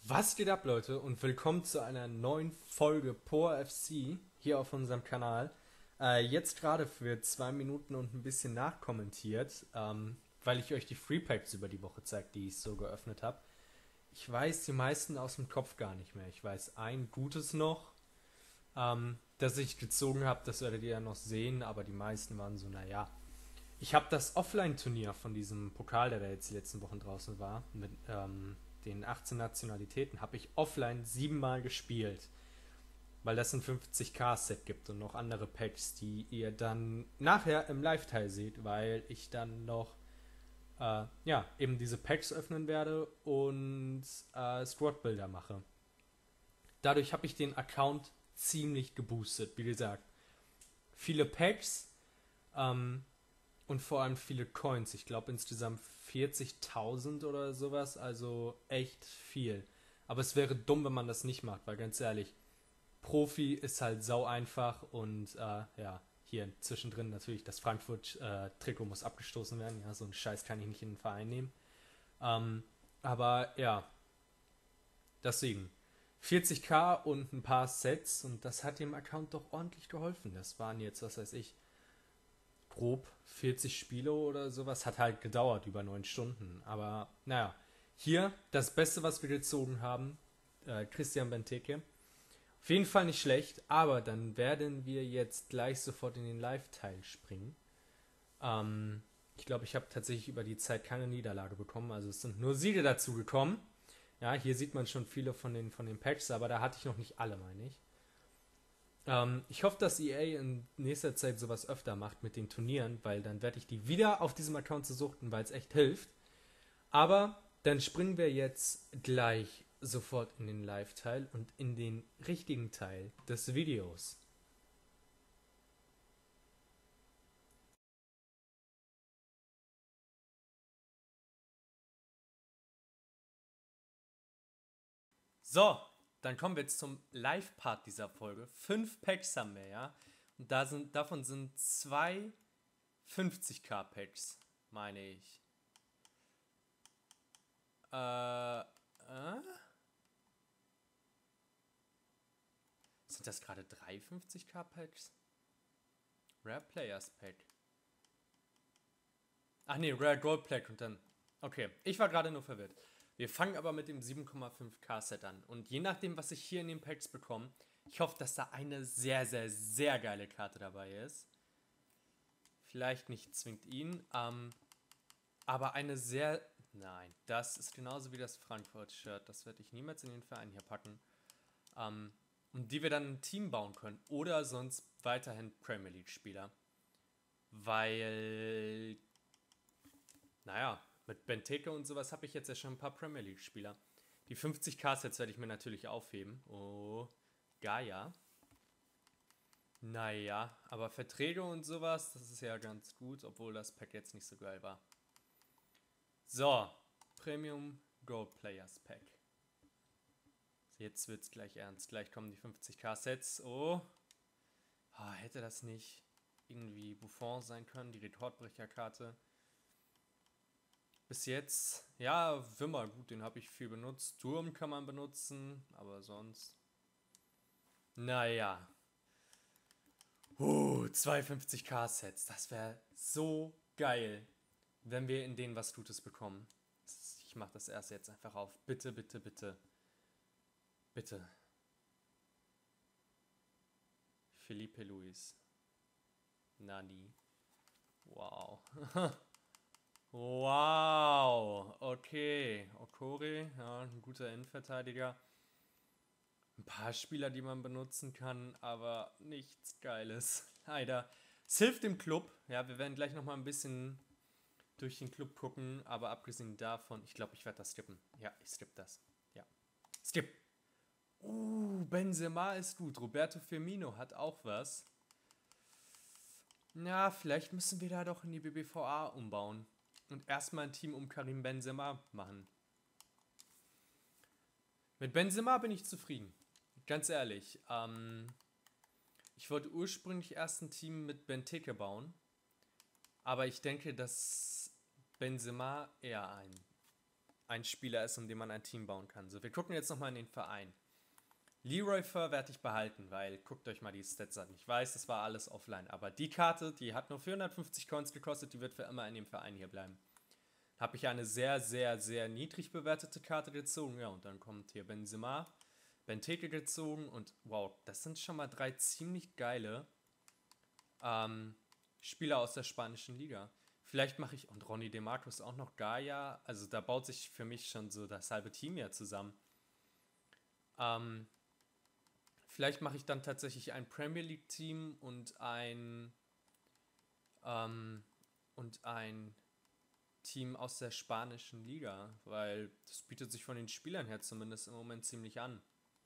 Was geht ab, Leute, und willkommen zu einer neuen Folge Power FC hier auf unserem Kanal. Jetzt gerade für 2 Minuten und ein bisschen nachkommentiert, weil ich euch die Free Packs über die Woche zeige, die ich so geöffnet habe. Ich weiß die meisten aus dem Kopf gar nicht mehr. Ich weiß ein gutes noch, das ich gezogen habe, das werdet ihr ja noch sehen, aber die meisten waren so, naja. Ich habe das Offline-Turnier von diesem Pokal, der da jetzt die letzten Wochen draußen war, mit den 18 Nationalitäten, habe ich offline 7-mal gespielt, weil das ein 50k-Set gibt und noch andere Packs, die ihr dann nachher im Live-Teil seht, weil ich dann noch ja, eben diese Packs öffnen werde und Squad-Builder mache. Dadurch habe ich den Account ziemlich geboostet, wie gesagt. Viele Packs, ähm, und vor allem viele Coins. Ich glaube insgesamt 40.000 oder sowas. Also echt viel. Aber es wäre dumm, wenn man das nicht macht, weil ganz ehrlich, Profi ist halt sau einfach und ja, hier zwischendrin natürlich das Frankfurt-Trikot muss abgestoßen werden. Ja, so einen Scheiß kann ich nicht in den Verein nehmen. Aber ja, deswegen. 40k und ein paar Sets und das hat dem Account doch ordentlich geholfen. Das waren jetzt, was weiß ich, grob 40 Spiele oder sowas. Hat halt gedauert, über 9 Stunden. Aber naja, hier das Beste, was wir gezogen haben, Christian Benteke. Auf jeden Fall nicht schlecht, aber dann werden wir jetzt gleich sofort in den Live-Teil springen. Ich glaube, ich habe tatsächlich über die Zeit keine Niederlage bekommen, also es sind nur Siege dazu gekommen. Ja, hier sieht man schon viele von den Packs, aber da hatte ich noch nicht alle, meine ich. Ich hoffe, dass EA in nächster Zeit sowas öfter macht mit den Turnieren, weil dann werde ich die wieder auf diesem Account zu suchten, weil es echt hilft. Aber dann springen wir jetzt gleich sofort in den Live-Teil und in den richtigen Teil des Videos. So, dann kommen wir jetzt zum Live-Part dieser Folge. 5 Packs haben wir, ja. Und davon sind 2 50k Packs, meine ich. Sind das gerade 3 50k Packs? Rare Players Pack. Ach nee, Rare Gold Pack und dann. Okay, ich war gerade nur verwirrt. Wir fangen aber mit dem 7,5k Set an. Und je nachdem, was ich hier in den Packs bekomme, ich hoffe, dass da eine sehr, sehr, sehr geile Karte dabei ist. Vielleicht nicht zwingt ihn, aber eine sehr. Nein, das ist genauso wie das Frankfurt-Shirt. Das werde ich niemals in den Verein hier packen. Und die wir dann ein Team bauen können. Oder sonst weiterhin Premier League-Spieler. Weil, naja, mit Benteke und sowas habe ich jetzt ja schon ein paar Premier League-Spieler. Die 50k-Sets werde ich mir natürlich aufheben. Oh, Gaia. Naja, aber Verträge und sowas, das ist ja ganz gut, obwohl das Pack jetzt nicht so geil war. So, Premium Gold Players Pack. Jetzt wird's gleich ernst. Gleich kommen die 50k-Sets. Oh, hätte das nicht irgendwie Buffon sein können, die Rekordbrecherkarte? Bis jetzt, ja, Wimmer, gut, den habe ich viel benutzt. Turm kann man benutzen, aber sonst. Naja. 52k-Sets, das wäre so geil, wenn wir in denen was Gutes bekommen. Ich mache das erst jetzt einfach auf. Bitte, bitte, bitte. Bitte. Felipe Luis. Nani. Wow. Wow. Okay. Okori, ja, ein guter Innenverteidiger. Ein paar Spieler, die man benutzen kann, aber nichts Geiles. Leider. Es hilft dem Club. Ja, wir werden gleich nochmal ein bisschen durch den Club gucken, aber abgesehen davon, ich glaube, ich werde das skippen. Ja, ich skippe das. Ja. Skip. Benzema ist gut. Roberto Firmino hat auch was. Na, vielleicht müssen wir da doch in die BBVA umbauen. Und erstmal ein Team um Karim Benzema machen. Mit Benzema bin ich zufrieden. Ganz ehrlich. Ich wollte ursprünglich erst ein Team mit Benteke bauen. Aber ich denke, dass Benzema eher ein ein Spieler ist, um den man ein Team bauen kann. So, wir gucken jetzt nochmal in den Verein. Leroy Fer werde ich behalten, weil guckt euch mal die Stats an. Ich weiß, das war alles offline, aber die Karte, die hat nur 450 Coins gekostet, die wird für immer in dem Verein hier bleiben. Habe ich eine sehr, sehr, sehr niedrig bewertete Karte gezogen. Ja, und dann kommt hier Benzema, Benteke gezogen und wow, das sind schon mal 3 ziemlich geile Spieler aus der spanischen Liga. Vielleicht mache ich, und Ronny De Marcos auch noch Gaia, also da baut sich für mich schon so das halbe Team ja zusammen. Vielleicht mache ich dann tatsächlich ein Premier League Team und ein Team aus der spanischen Liga, weil das bietet sich von den Spielern her zumindest im Moment ziemlich an.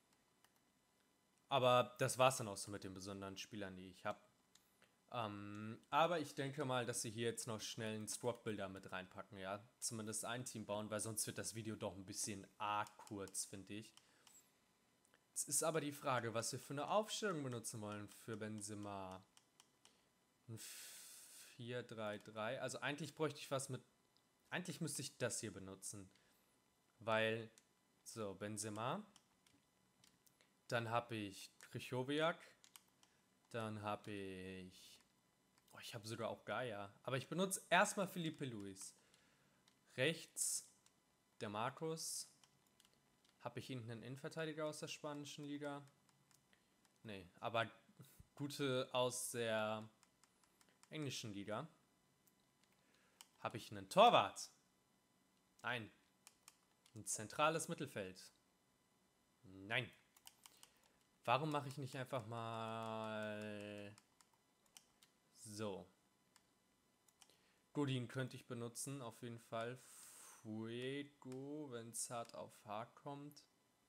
Aber das war's dann auch so mit den besonderen Spielern, die ich habe. Aber ich denke mal, dass sie hier jetzt noch schnell einen Squad-Builder mit reinpacken, ja. Zumindest ein Team bauen, weil sonst wird das Video doch ein bisschen arg kurz, finde ich. Jetzt ist aber die Frage, was wir für eine Aufstellung benutzen wollen für Benzema. Ein 4-3-3. Also eigentlich bräuchte ich was mit... Eigentlich müsste ich das hier benutzen. Weil... So, Benzema. Dann habe ich Krychowiak. Dann habe ich... Oh, ich habe sogar auch Gaia. Aber ich benutze erstmal Felipe Luis. Rechts der Markus. Habe ich hinten einen Innenverteidiger aus der spanischen Liga? Nee, aber gute aus der englischen Liga. Habe ich einen Torwart? Nein. Ein zentrales Mittelfeld? Nein. Warum mache ich nicht einfach mal... So. Godin könnte ich benutzen, auf jeden Fall. Fuego, wenn es hart auf hart kommt.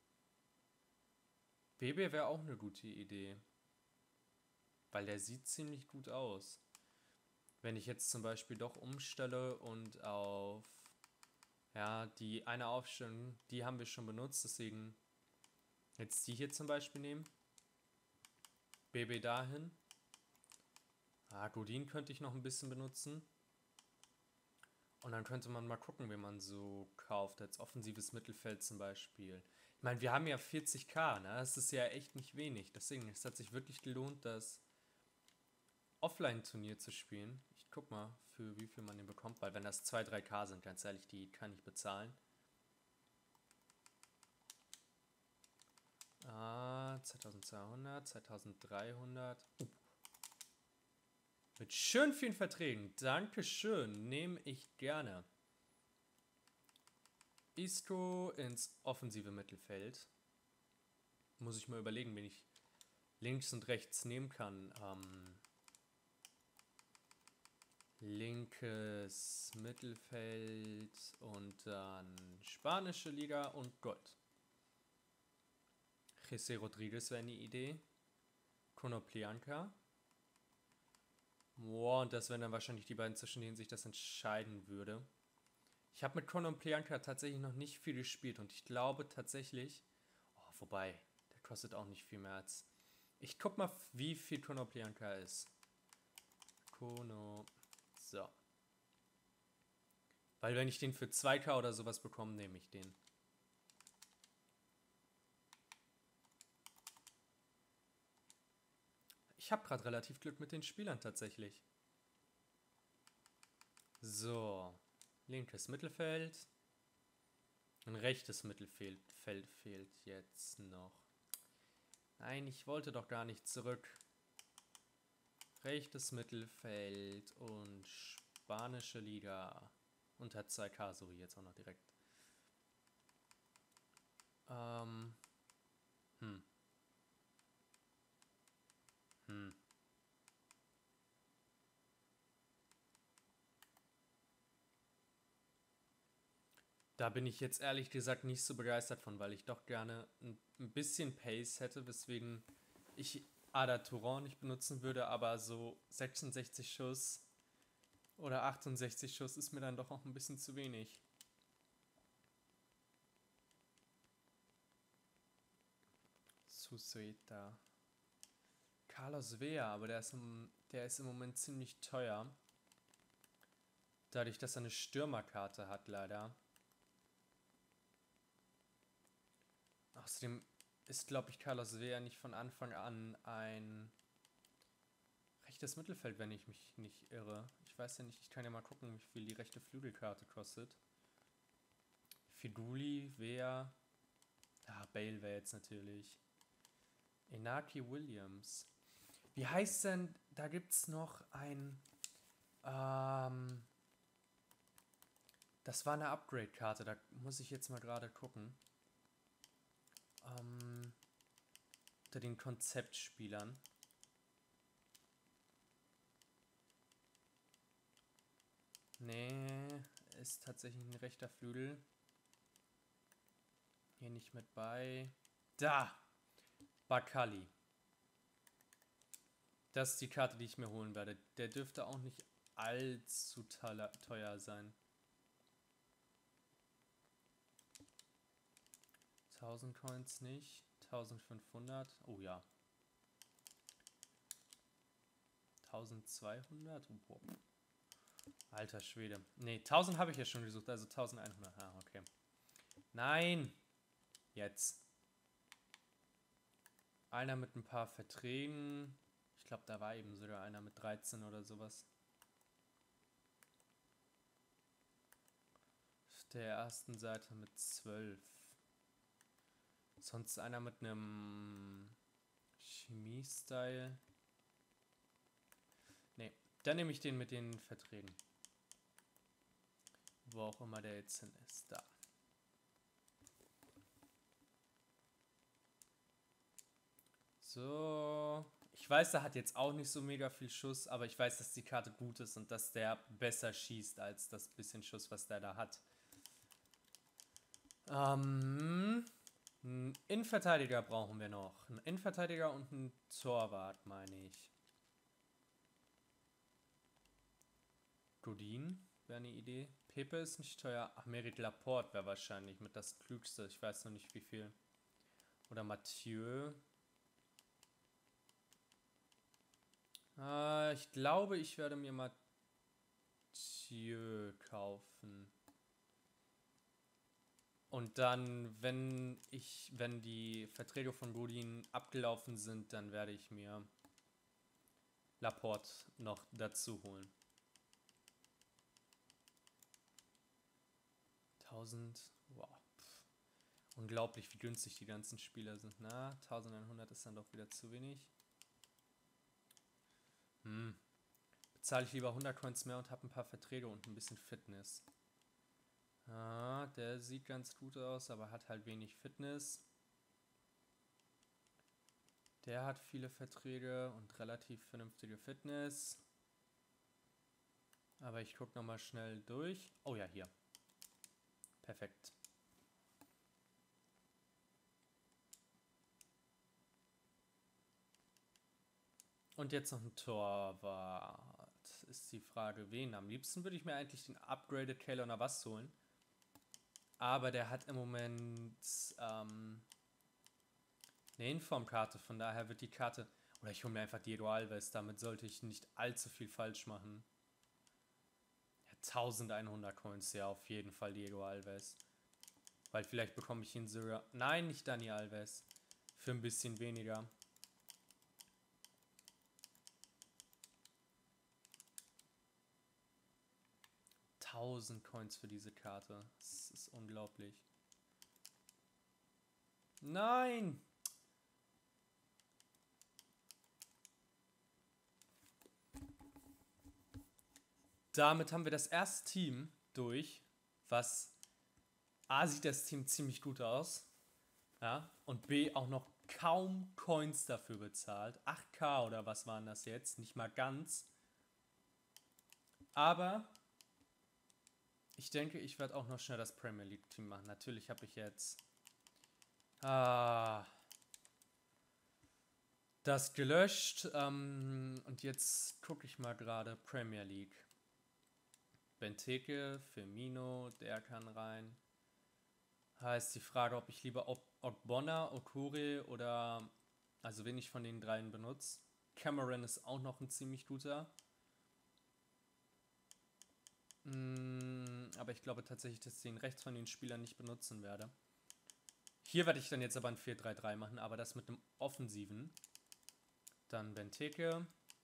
Bebe wäre auch eine gute Idee. Weil der sieht ziemlich gut aus. Wenn ich jetzt zum Beispiel doch umstelle und auf... Ja, die eine Aufstellung, die haben wir schon benutzt, deswegen jetzt die hier zum Beispiel nehmen. Bebe dahin. Godin könnte ich noch ein bisschen benutzen. Und dann könnte man mal gucken, wen man so kauft. Als offensives Mittelfeld zum Beispiel. Ich meine, wir haben ja 40k, ne? Das ist ja echt nicht wenig. Deswegen, es hat sich wirklich gelohnt, das Offline-Turnier zu spielen. Ich guck mal, für wie viel man den bekommt. Weil wenn das 2-3k sind, ganz ehrlich, die kann ich bezahlen. 2200, 2300. Mit schön vielen Verträgen. Dankeschön. Nehme ich gerne. Isco ins offensive Mittelfeld. Muss ich mal überlegen, wen ich links und rechts nehmen kann. Linkes Mittelfeld und dann spanische Liga und Gold. José Rodríguez wäre eine Idee. Konoplyanka. Boah, und das wären dann wahrscheinlich die beiden, zwischen denen sich das entscheiden würde. Ich habe mit Konoplyanka tatsächlich noch nicht viel gespielt und ich glaube tatsächlich... Oh, wobei, der kostet auch nicht viel mehr als... Ich guck mal, wie viel Konoplyanka ist. So. Weil wenn ich den für 2k oder sowas bekomme, nehme ich den. Ich habe gerade relativ Glück mit den Spielern tatsächlich. So. Linkes Mittelfeld. Ein rechtes Mittelfeld fehlt jetzt noch. Nein, ich wollte doch gar nicht zurück. Rechtes Mittelfeld und spanische Liga. Und hat 2k, so wie jetzt auch noch direkt. Da bin ich jetzt ehrlich gesagt nicht so begeistert von, weil ich doch gerne ein bisschen Pace hätte, weswegen ich Ada Touran nicht benutzen würde, aber so 66 Schuss oder 68 Schuss ist mir dann doch auch ein bisschen zu wenig. Susueta. Carlos Vea, aber der ist im Moment ziemlich teuer. Dadurch, dass er eine Stürmerkarte hat, leider. Außerdem ist, glaube ich, Carlos Vela nicht von Anfang an ein rechtes Mittelfeld, wenn ich mich nicht irre. Ich weiß ja nicht, ich kann ja mal gucken, wie viel die rechte Flügelkarte kostet. Feguli, wer? Ah, Bale wäre jetzt natürlich. Inaki Williams. Wie heißt denn, da gibt's noch ein, das war eine Upgrade-Karte, da muss ich jetzt mal gerade gucken. Unter den Konzeptspielern. Nee, ist tatsächlich ein rechter Flügel. Hier nicht mit bei. Da! Bakali. Das ist die Karte, die ich mir holen werde. Der dürfte auch nicht allzu teuer sein. 1000 Coins nicht. 1500. Oh ja. 1200. Wow. Alter Schwede. Ne, 1000 habe ich ja schon gesucht, also 1100. Ah, okay. Nein! Jetzt. Einer mit ein paar Verträgen. Ich glaube, da war eben sogar einer mit 13 oder sowas. Auf der ersten Seite mit 12. Sonst einer mit einem Chemie-Style. Ne, dann nehme ich den mit den Verträgen. Wo auch immer der jetzt hin ist. Da. So. Ich weiß, der hat jetzt auch nicht so mega viel Schuss, aber ich weiß, dass die Karte gut ist und dass der besser schießt als das bisschen Schuss, was der da hat. Einen Innenverteidiger brauchen wir noch. Einen Innenverteidiger und einen Torwart, meine ich. Godin wäre eine Idee. Pepe ist nicht teuer. Ach, Merit Laporte wäre wahrscheinlich mit das Klügste. Ich weiß noch nicht wie viel. Oder Mathieu. Ich glaube, ich werde mir Mathieu kaufen. Und dann, wenn die Verträge von Godin abgelaufen sind, dann werde ich mir Laporte noch dazu holen. 1000, wow. Unglaublich, wie günstig die ganzen Spieler sind. Na, 1100 ist dann doch wieder zu wenig. Bezahle ich lieber 100 Coins mehr und habe ein paar Verträge und ein bisschen Fitness. Ah, der sieht ganz gut aus, aber hat halt wenig Fitness. Der hat viele Verträge und relativ vernünftige Fitness. Aber ich gucke nochmal schnell durch. Oh ja, hier. Perfekt. Und jetzt noch ein Torwart. Ist die Frage, wen? Am liebsten würde ich mir eigentlich den Upgraded Keylor Navas holen. Aber der hat im Moment eine Informkarte. Von daher wird die Karte... Oder ich hole mir einfach Diego Alves. Damit sollte ich nicht allzu viel falsch machen. Ja, 1100 Coins. Ja, auf jeden Fall Diego Alves. Weil vielleicht bekomme ich ihn sogar... Nein, nicht Dani Alves. Für ein bisschen weniger. Coins für diese Karte. Das ist unglaublich. Nein! Damit haben wir das erste Team durch, was A, sieht das Team ziemlich gut aus, ja, und B, auch noch kaum Coins dafür bezahlt. 8k oder was waren das jetzt? Nicht mal ganz. Aber ich denke, ich werde auch noch schnell das Premier League Team machen. Natürlich habe ich jetzt das gelöscht. Und jetzt gucke ich mal gerade Premier League. Benteke, Firmino, der kann rein. Heißt die Frage, ob ich lieber Ogbonna, Okure oder... Also wen ich von den dreien benutze. Cameron ist auch noch ein ziemlich guter. Aber ich glaube tatsächlich, dass ich den rechts von den Spielern nicht benutzen werde. Hier werde ich dann jetzt aber ein 4-3-3 machen, aber das mit einem Offensiven. Dann Benteke.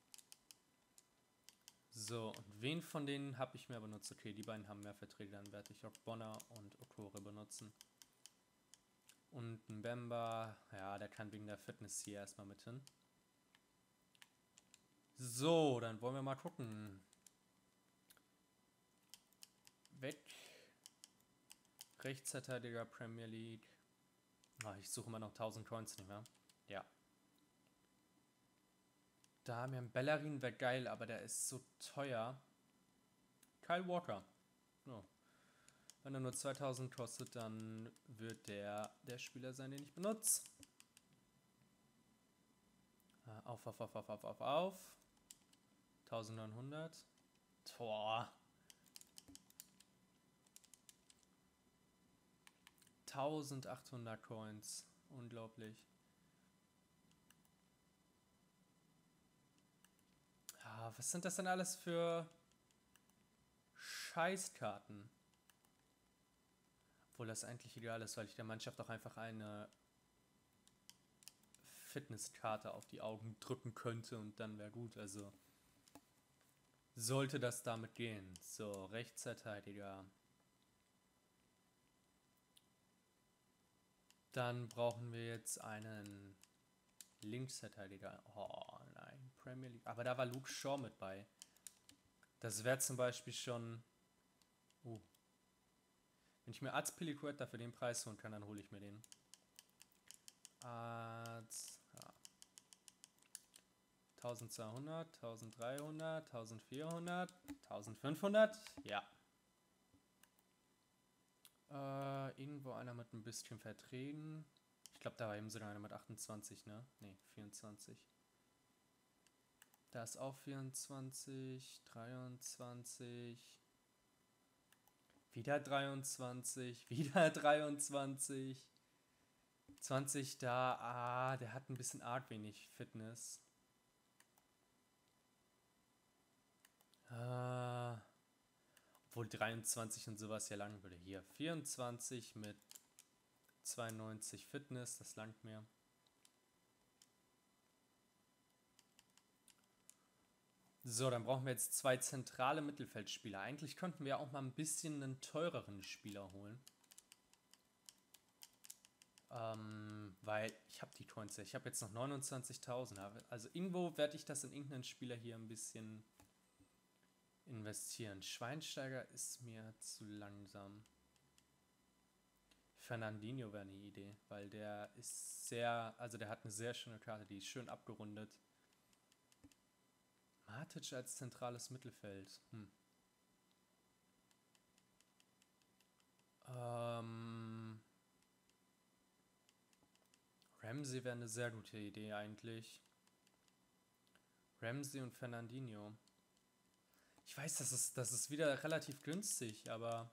So, und wen von denen habe ich mehr benutzt? Okay, die beiden haben mehr Verträge, dann werde ich auch Bonner und Okore benutzen. Und ein Bemba, ja, der kann wegen der Fitness hier erstmal mit hin. So, dann wollen wir mal gucken. Weg. Rechtsverteidiger Premier League. Oh, ich suche immer noch 1000 Coins nicht mehr. Ja. Damian Bellerin wäre geil, aber der ist so teuer. Kyle Walker. Oh. Wenn er nur 2000 kostet, dann wird der Spieler sein, den ich benutze. Auf. 1900. Tor. 1800 Coins. Unglaublich. Was sind das denn alles für Scheißkarten? Obwohl das eigentlich egal ist, weil ich der Mannschaft auch einfach eine Fitnesskarte auf die Augen drücken könnte und dann wäre gut. Also sollte das damit gehen. So, Rechtsverteidiger. Dann brauchen wir jetzt einen Linksverteidiger. Oh nein, Premier League. Aber da war Luke Shaw mit bei. Das wäre zum Beispiel schon... Wenn ich mir Azpilicueta für den Preis holen kann, dann hole ich mir den. Ja. 1200, 1300, 1400, 1500. Ja. Irgendwo einer mit ein bisschen Verträgen. Ich glaube, da war eben sogar einer mit 28, ne? Ne, 24. Da ist auch 24, 23. Wieder 23, wieder 23. 20 da. Der hat ein bisschen arg wenig Fitness. Obwohl 23 und sowas ja lang würde. Hier 24 mit 92 Fitness, das langt mir. So, dann brauchen wir jetzt 2 zentrale Mittelfeldspieler. Eigentlich könnten wir auch mal ein bisschen einen teureren Spieler holen. Weil ich habe die Coins ja. Ich habe jetzt noch 29.000. Also irgendwo werde ich das in irgendeinen Spieler hier ein bisschen investieren. Schweinsteiger ist mir zu langsam. Fernandinho wäre eine Idee, weil der ist sehr, also der hat eine sehr schöne Karte, die ist schön abgerundet. Matic als zentrales Mittelfeld. Ramsey wäre eine sehr gute Idee eigentlich. Ramsey und Fernandinho. Ich weiß, das ist wieder relativ günstig, aber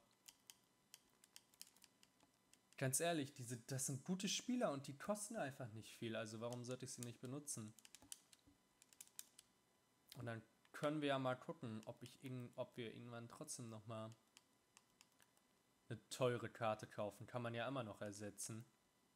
ganz ehrlich, das sind gute Spieler und die kosten einfach nicht viel. Also warum sollte ich sie nicht benutzen? Und dann können wir ja mal gucken, ob wir irgendwann trotzdem nochmal eine teure Karte kaufen. Kann man ja immer noch ersetzen.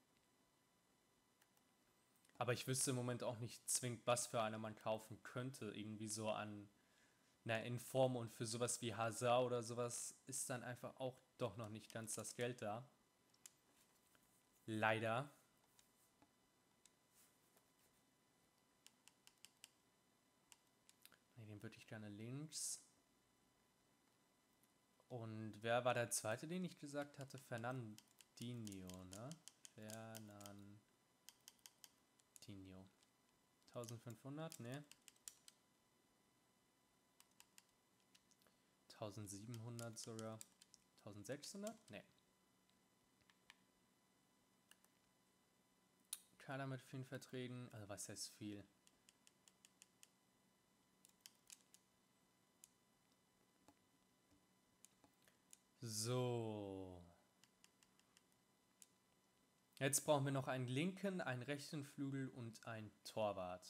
Aber ich wüsste im Moment auch nicht zwingend, was für eine man kaufen könnte. Irgendwie so an einer Inform und für sowas wie Hazard oder sowas ist dann einfach auch doch noch nicht ganz das Geld da. Leider. Ne, den würde ich gerne links. Und wer war der zweite, den ich gesagt hatte? Fernandinho, ne? Fernandinho. 1500, ne? 1700 sogar. 1600? Ne. Keiner mit vielen Verträgen. Also was heißt viel? So. Jetzt brauchen wir noch einen linken, einen rechten Flügel und einen Torwart.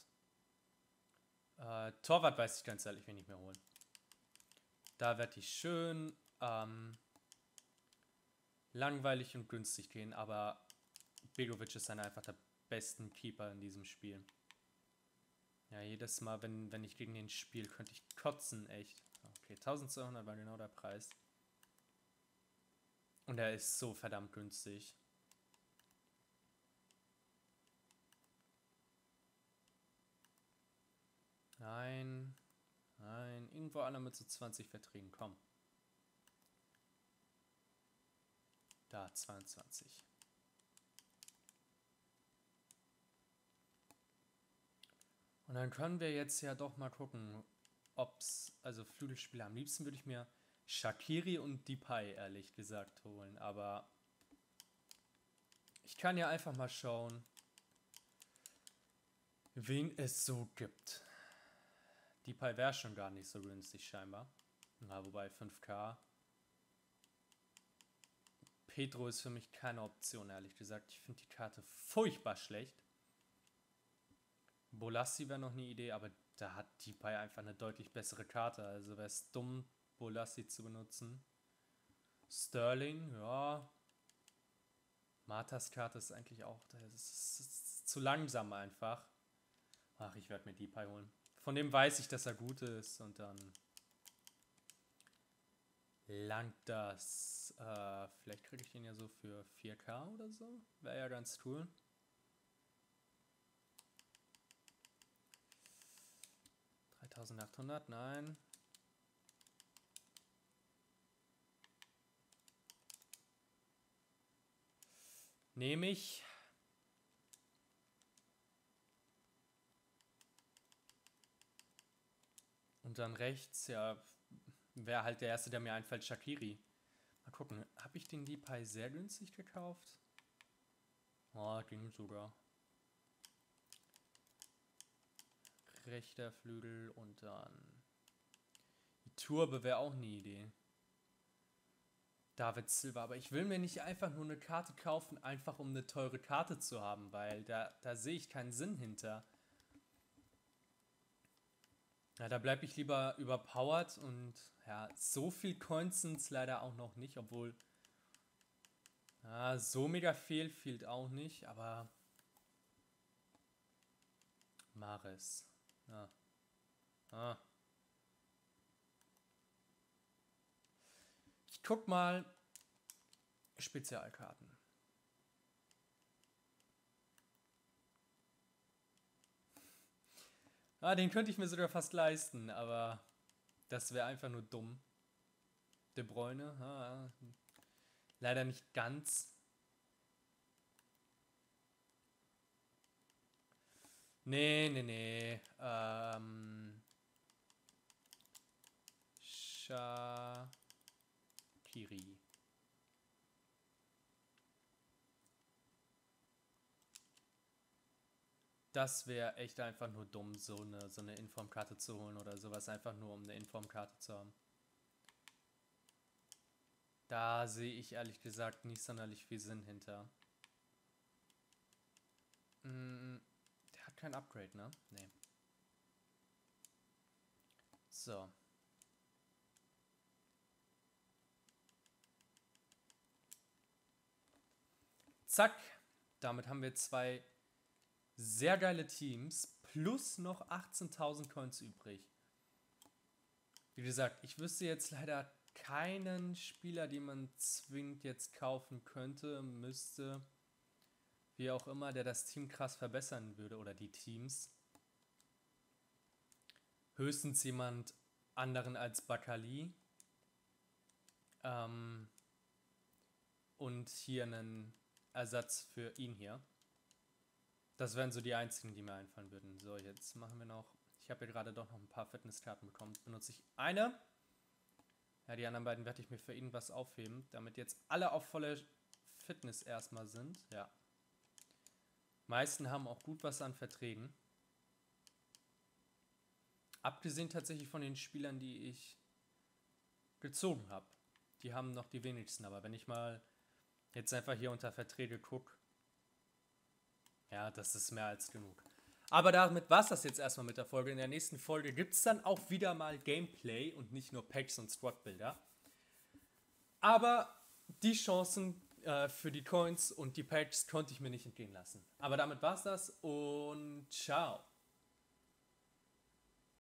Torwart weiß ich ganz ehrlich, wen ich mir holen. Da werde ich schön langweilig und günstig gehen, aber Begovic ist einfach der besten Keeper in diesem Spiel. Ja, jedes Mal, wenn ich gegen den spiele, könnte ich kotzen, echt. Okay, 1200 war genau der Preis. Und er ist so verdammt günstig. Nein. Nein. Irgendwo einer mit so 20 Verträgen. Komm. Da, 22. Und dann können wir jetzt ja doch mal gucken, ob's, also Flügelspieler, am liebsten würde ich mir Shaqiri und Depay ehrlich gesagt holen, aber ich kann ja einfach mal schauen, wen es so gibt. Depay wäre schon gar nicht so günstig scheinbar. Na, wobei 5K. Pedro ist für mich keine Option, ehrlich gesagt. Ich finde die Karte furchtbar schlecht. Bolassi wäre noch eine Idee, aber da hat Depay einfach eine deutlich bessere Karte. Also wäre es dumm, Bolassi zu benutzen. Sterling, ja. Martas Karte ist eigentlich auch, das ist zu langsam einfach. Ach, ich werde mir Depay holen. Von dem weiß ich, dass er gut ist und dann langt das. Vielleicht kriege ich ihn ja so für 4K oder so. Wäre ja ganz cool. $3.800, nein. Nehme ich. Und dann rechts, ja, wäre halt der erste, der mir einfällt, Shaqiri. Mal gucken, habe ich den Depay sehr günstig gekauft? Oh, ging sogar. Rechter Flügel und dann die Turbe wäre auch eine Idee. David Silva, aber ich will mir nicht einfach nur eine Karte kaufen, einfach um eine teure Karte zu haben, weil da sehe ich keinen Sinn hinter. Ja, da bleibe ich lieber überpowered und ja, so viel Coins sind es leider auch noch nicht, obwohl ja, so mega viel fehlt auch nicht, aber Mares. Ja. Ah. Ich guck mal Spezialkarten. Ah, den könnte ich mir sogar fast leisten, aber das wäre einfach nur dumm. De Bruyne, leider nicht ganz. Nee. Shaqiri. Das wäre echt einfach nur dumm, so eine Informkarte zu holen oder sowas, einfach nur um eine Informkarte zu haben. Da sehe ich ehrlich gesagt nicht sonderlich viel Sinn hinter. Der hat kein Upgrade, ne? Nee. So. Zack. Damit haben wir zwei sehr geile Teams plus noch 18.000 Coins übrig. Wie gesagt, ich wüsste jetzt leider keinen Spieler, den man zwingend jetzt kaufen könnte, müsste, wie auch immer, der das Team krass verbessern würde oder die Teams. Höchstens jemand anderen als Bakali. Und hier einen Ersatz für ihn hier. Das wären so die einzigen, die mir einfallen würden. So, jetzt machen wir noch. Ich habe hier gerade doch noch ein paar Fitnesskarten bekommen. Benutze ich eine. Ja, die anderen beiden werde ich mir für irgendwas aufheben, damit jetzt alle auf volle Fitness erstmal sind. Ja. Meisten haben auch gut was an Verträgen. Abgesehen tatsächlich von den Spielern, die ich gezogen habe. Die haben noch die wenigsten. Aber wenn ich mal jetzt einfach hier unter Verträge gucke, ja, das ist mehr als genug. Aber damit war es das jetzt erstmal mit der Folge. In der nächsten Folge gibt es dann auch wieder mal Gameplay und nicht nur Packs und Squad-Bilder. Aber die Chancen für die Coins und die Packs konnte ich mir nicht entgehen lassen. Aber damit war's das und ciao.